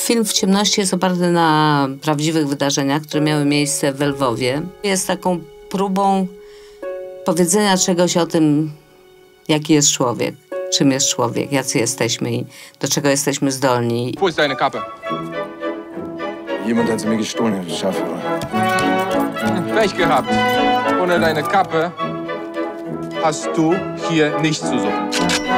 Film W ciemności jest oparty na prawdziwych wydarzeniach, które miały miejsce w Lwowie. Jest taką próbą powiedzenia czegoś o tym, jaki jest człowiek, czym jest człowiek, jacy jesteśmy i do czego jesteśmy zdolni. Wo ist deine Kappe? Jemand hat sie mir gestohlen, Herr Schafführer. Pech gehabt. Ohne deine Kappe hast du hier nichts zu suchen.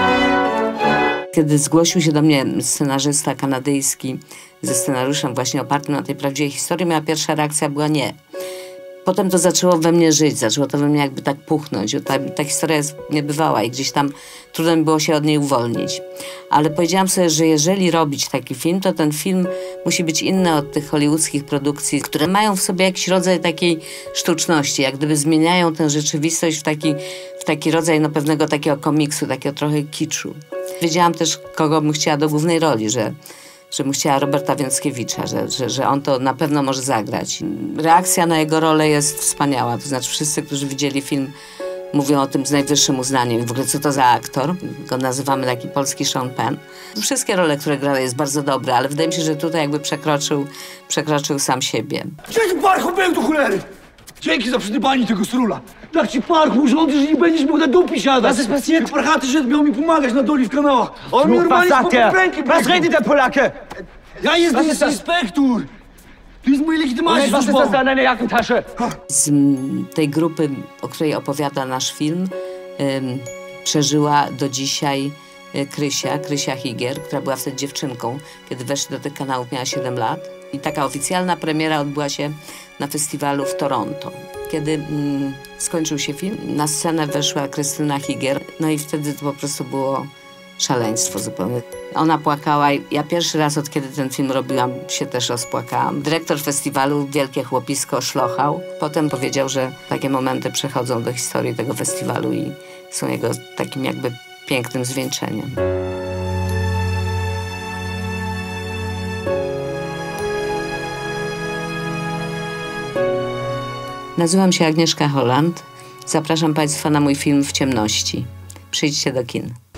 Kiedy zgłosił się do mnie scenarzysta kanadyjski ze scenariuszem właśnie opartym na tej prawdziwej historii, moja pierwsza reakcja była nie. Potem to zaczęło we mnie żyć, zaczęło to we mnie jakby tak puchnąć. Ta historia jest niebywała i gdzieś tam trudno mi było się od niej uwolnić. Ale powiedziałam sobie, że jeżeli robić taki film, to ten film musi być inny od tych hollywoodzkich produkcji, które mają w sobie jakiś rodzaj takiej sztuczności, jak gdyby zmieniają tę rzeczywistość w taki rodzaj pewnego takiego komiksu, takiego trochę kiczu. Wiedziałam też, kogo bym chciała do głównej roli, że bym chciała Roberta Więckiewicza, że on to na pewno może zagrać. Reakcja na jego rolę jest wspaniała. To znaczy wszyscy, którzy widzieli film, mówią o tym z najwyższym uznaniem. W ogóle co to za aktor? Go nazywamy taki polski Sean Penn. Wszystkie role, które gra, jest bardzo dobre, ale wydaje mi się, że tutaj jakby przekroczył sam siebie. Gdzie ty parchu był do cholery? Dzięki za przydybanie tego srula. Tak ci parchu urządzę, że nie będziesz mógł na dupie siadać. Was ist passiert? Parchaty Żyd miał mi pomagać na doli w kanałach. On mi normalnie z ręki. Was redet der Polacke? Ja jestem inspektor. To jest moja legitymacja Was ist das da in deiner Jackentasche? Z tej grupy, o której opowiada nasz film, przeżyła do dzisiaj Krysia Higier, która była wtedy dziewczynką. Kiedy weszli do tych kanałów, miała 7 lat. I taka oficjalna premiera odbyła się na festiwalu w Toronto. Kiedy skończył się film, na scenę weszła Krystyna Higier, no i wtedy to po prostu było szaleństwo zupełnie. Ona płakała. Ja pierwszy raz, od kiedy ten film robiłam, się też rozpłakałam. Dyrektor festiwalu, wielkie chłopisko, szlochał. Potem powiedział, że takie momenty przechodzą do historii tego festiwalu i są jego takim jakby pięknym zwieńczeniem. Nazywam się Agnieszka Holland. Zapraszam Państwa na mój film W ciemności. Przyjdźcie do kin.